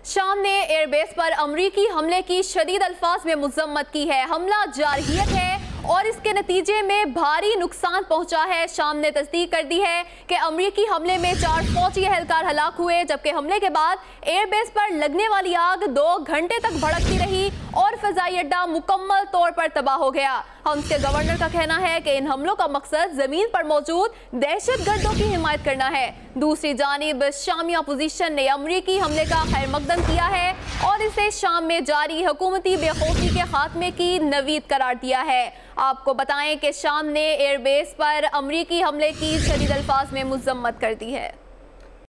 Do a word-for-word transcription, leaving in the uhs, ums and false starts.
शाम ने एयरबेस पर अमरीकी हमले की शदीद अल्फाज में मजम्मत की है। हमला जारहियत है और इसके नतीजे में भारी नुकसान पहुंचा है। शाम ने तस्दीक कर दी है कि अमरीकी हमले में चार फौजी एहलकार हलाक हुए, जबकि हमले के बाद एयरबेस पर लगने वाली आग दो घंटे तक भड़कती रही और फजाई अड्डा मुकम्मल तौर पर तबाह हो गया। हम के गवर्नर का कहना है कि इन हमलों का मकसद जमीन पर मौजूद दहशत गर्दों की हिमायत करना है। दूसरी जानिब शामी अपोजिशन ने अमरीकी हमले का खैर मकदम किया है और इसे शाम में जारी हुकूमती बेखौफी के खात्मे की नवीद करार दिया है। आपको बताएं कि शाम ने एयरबेस पर अमरीकी हमले की शदीद अल्फाज में मजम्मत कर दी है।